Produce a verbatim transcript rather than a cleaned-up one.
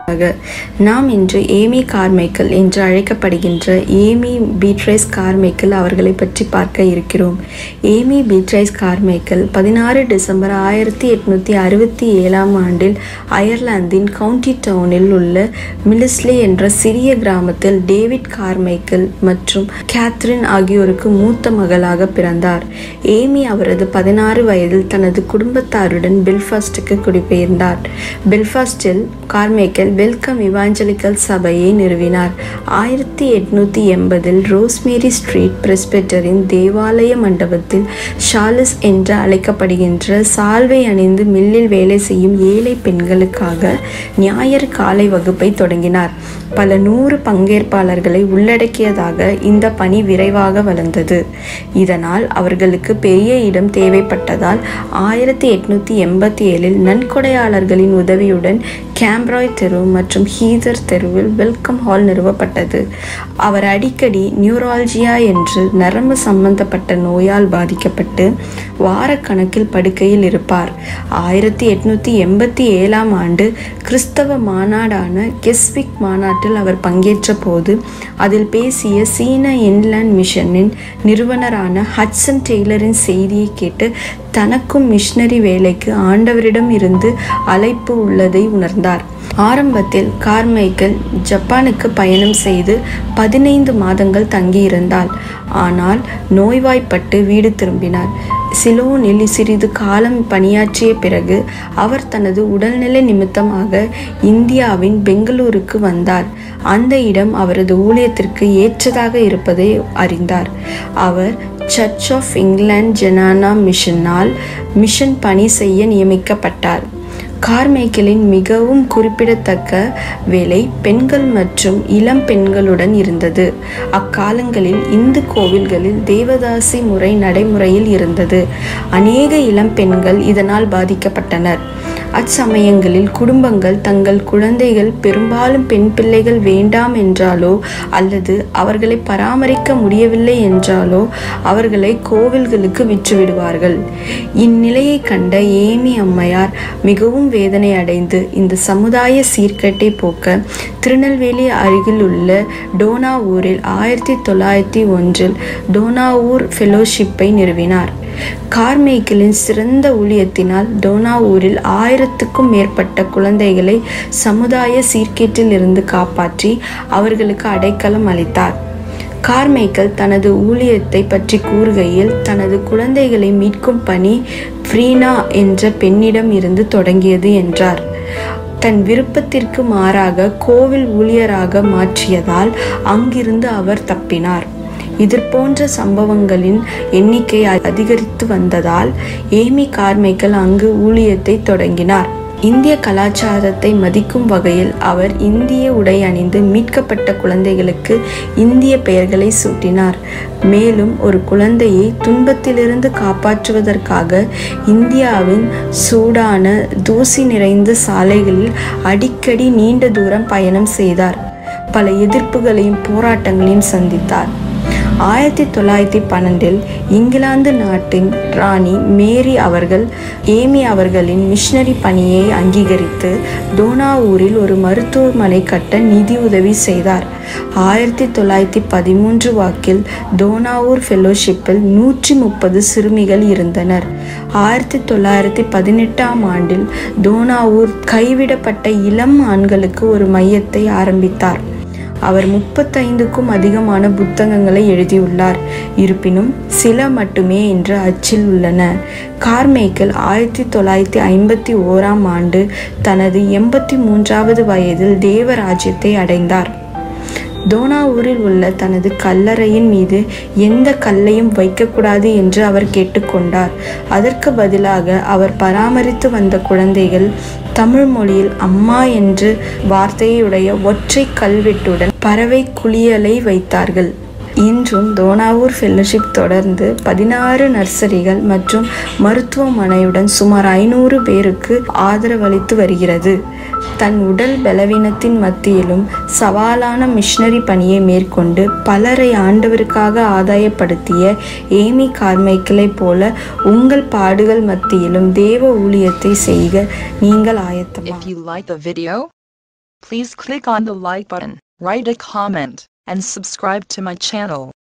நாம் இன்று Amy Carmichael என்று அழைக்கப்படுகின்ற ஏமி பீட்ரைஸ் கார்மைக்கல் அவர்களை பற்றி பார்க்க இருக்கிறோம். ஏமி பீட்ரைஸ் கார்மைக்கல் பதினாறு டிசம்பர் ஆயிரத்தி எட்நூத்தி அறுபத்தி ஏழாம் ஆண்டில் அயர்லாந்தின் கவுண்டி டவுனில் உள்ள மில்லிஸ்லே என்ற சிறிய கிராமத்தில் டேவிட் கார்மைக்கல் மற்றும் கேத்ரின் ஆகியோருக்கு மூத்த மகளாக பிறந்தார். ஏமி அவரது பதினாறு வயதில் தனது குடும்பத்தாருடன் பெல்ஃபாஸ்டுக்கு குடிபெயர்ந்தார். பெல்ஃபாஸ்டில் கார்மைக்கல் வெல்கம் இவாஞ்சலிக்கல் சபையை நிறுவினார். ஆயிரத்தி எட்நூத்தி எண்பதில் ரோஸ்மேரி ஸ்ட்ரீட் பிரெஸ்பிட்டரின் தேவாலய மண்டபத்தில் ஷார்லஸ் என்று அழைக்கப்படுகின்ற சால்வை அணிந்து மில்லில் வேலை செய்யும் ஏழை பெண்களுக்காக ஞாயிறு காலை வகுப்பை தொடங்கினார். பல நூறு பங்கேற்பாளர்களை உள்ளடக்கியதாக இந்த பணி விரைவாக வளர்ந்தது. இதனால் அவர்களுக்கு பெரிய இடம் தேவைப்பட்டதால் ஆயிரத்தி எட்நூத்தி எண்பத்தி ஏழில் நன்கொடையாளர்களின் உதவியுடன் கேம்ப்ராய் தெரு மற்றும் ஹீதர் தெருவில் வெல்கம் ஹால் நிறுவப்பட்டது. அவர் அடிக்கடி நியூராலஜியா என்று நரம்பு சம்பந்தப்பட்ட நோயால் பாதிக்கப்பட்டு வாரக்கணக்கில் படுக்கையில் இருப்பார். ஆயிரத்தி எட்நூத்தி எண்பத்தி ஏழாம் ஆண்டு கிறிஸ்தவ மாநாடான கெஸ்விக் மாநாட்டில் அவர் பங்கேற்ற போது அதில் பேசிய சீன இன்லேண்ட் மிஷனின் நிறுவனரான ஹட்சன் டெய்லரின் செய்தியை கேட்டு தனக்கும் மிஷனரி வேலைக்கு ஆண்டவரிடம் இருந்து அழைப்பு உள்ளதை உணர்ந்தார். ஆரம்பத்தில் கார்மைக்கல் ஜப்பானுக்கு பயணம் செய்து பதினைந்து மாதங்கள் தங்கியிருந்தாள். ஆனால் நோய்வாய்ப்பட்டு வீடு திரும்பினார். சிலோனில் சிறிது காலம் பணியாற்றிய பிறகு அவர் தனது உடல்நிலை நிமித்தமாக இந்தியாவின் பெங்களூருக்கு வந்தார். அந்த இடம் அவரது ஊழியத்திற்கு ஏற்றதாக இருப்பதை அறிந்தார். அவர் சர்ச் ஆஃப் இங்கிலாந்து ஜெனானா மிஷனால் மிஷன் பணி செய்ய நியமிக்கப்பட்டார். கார்மைக்கலின் மிகவும் குறிப்பிடத்தக்க வேலை பெண்கள் மற்றும் இளம் பெண்களுடன் இருந்தது. அக்காலங்களில் இந்து கோவில்களில் தேவதாசி முறை நடைமுறையில் இருந்தது. அநேக இளம் பெண்கள் இதனால் பாதிக்கப்பட்டனர். அச்சமயங்களில் குடும்பங்கள் தங்கள் குழந்தைகள் பெரும்பாலும் பெண் பிள்ளைகள் வேண்டாம் என்றாலோ அல்லது அவர்களை பராமரிக்க முடியவில்லை என்றாலோ அவர்களை கோவில்களுக்கு விற்றுவிடுவார்கள். இந்நிலையை கண்ட ஏமி அம்மையார் மிகவும் வேதனை அடைந்து இந்த சமுதாய சீர்கேட்டை போக்க திருநெல்வேலி அருகில் உள்ள டோனாவூரில் ஆயிரத்தி தொள்ளாயிரத்தி ஒன்றில் டோனாவூர் ஃபெலோஷிப்பை நிறுவினார். கார்மைக்கலின் சிறந்த ஊழியத்தினால் டோனாவூரில் ஆயிரத்துக்கும் மேற்பட்ட குழந்தைகளை சமுதாய சீர்கேட்டில் இருந்து காப்பாற்றி அவர்களுக்கு அடைக்கலம் அளித்தார். கார்மைக்கல் தனது ஊழியத்தை பற்றி கூறுகையில் தனது குழந்தைகளை மீட்கும் பணி ஃப்ரீனா என்ற பெண்ணிடம் இருந்து தொடங்கியது என்றார். தன் விருப்பத்திற்கு மாறாக கோவில் ஊழியராக மாற்றியதால் அங்கிருந்து அவர் தப்பினார். இது போன்ற சம்பவங்களின் எண்ணிக்கை அதிகரித்து வந்ததால் ஏமி கார்மைக்கல் அங்கு ஊழியத்தை தொடங்கினார். இந்திய கலாச்சாரத்தை மதிக்கும் வகையில் அவர் இந்திய உடை அணிந்து மீட்கப்பட்ட குழந்தைகளுக்கு இந்திய பெயர்களை சூட்டினார். மேலும் ஒரு குழந்தையை துன்பத்திலிருந்து காப்பாற்றுவதற்காக இந்தியாவின் சூடான தூசி நிறைந்த சாலைகளில் அடிக்கடி நீண்ட தூரம் பயணம் செய்தார். பல எதிர்ப்புகளையும் போராட்டங்களையும் சந்தித்தார். ஆயிரத்தி தொள்ளாயிரத்தி பன்னெண்டில் இங்கிலாந்து நாட்டின் ராணி மேரி அவர்கள் ஏமி அவர்களின் மிஷனரி பணியை அங்கீகரித்து டோனாவூரில் ஒரு மருத்துவமனை கட்ட நிதி உதவி செய்தார். ஆயிரத்தி தொள்ளாயிரத்தி பதிமூன்று வாக்கில் டோனாவூர் ஃபெலோஷிப்பில் நூற்றி முப்பது சிறுமிகள் இருந்தனர். ஆயிரத்தி தொள்ளாயிரத்தி பதினெட்டாம் ஆண்டில் டோனாவூர் கைவிடப்பட்ட இளம் ஆண்களுக்கு ஒரு மையத்தை ஆரம்பித்தார். அவர் முப்பத்தைந்துக்கும் அதிகமான புத்தகங்களை எழுதியுள்ளார். இருப்பினும் சில மட்டுமே இன்று அச்சில் உள்ளன. கார்மைக்கல் ஆயிரத்தி தொள்ளாயிரத்தி ஐம்பத்தி ஓராம் ஆண்டு தனது எண்பத்தி மூன்றாவது வயதில் தேவராஜ்யத்தை அடைந்தார். டோனாவூரில் உள்ள தனது கல்லறையின் மீது எந்த கல்லையும் வைக்கக்கூடாது என்று அவர் கேட்டுக்கொண்டார். அதற்கு பதிலாக அவர் பராமரித்து வந்த குழந்தைகள் தமிழ் மொழியில் அம்மா என்று வார்த்தையுடைய ஒற்றை கல்வெட்டுடன் பறவை குளியலை வைத்தார்கள். இன்றும் டோனாவூர் ஃபெலோஷிப் தொடர்ந்து பதினாறு நர்சரிகள் மற்றும் மருத்துவமனையுடன் சுமார் ஐநூறு பேருக்கு ஆதரவளித்து வருகிறது. தன் உடல் பலவீனத்தின் மத்தியிலும் சவாலான மிஷனரி பணியை மேற்கொண்டு பலரை ஆண்டவருக்காக ஆதாயப்படுத்திய ஏமி கார்மைக்கலை போல உங்கள் பாடுகள் மத்தியிலும் தேவ ஊழியத்தை செய்க நீங்கள் ஆயத்தமா. Please click on the like button, write a comment, and subscribe to my channel.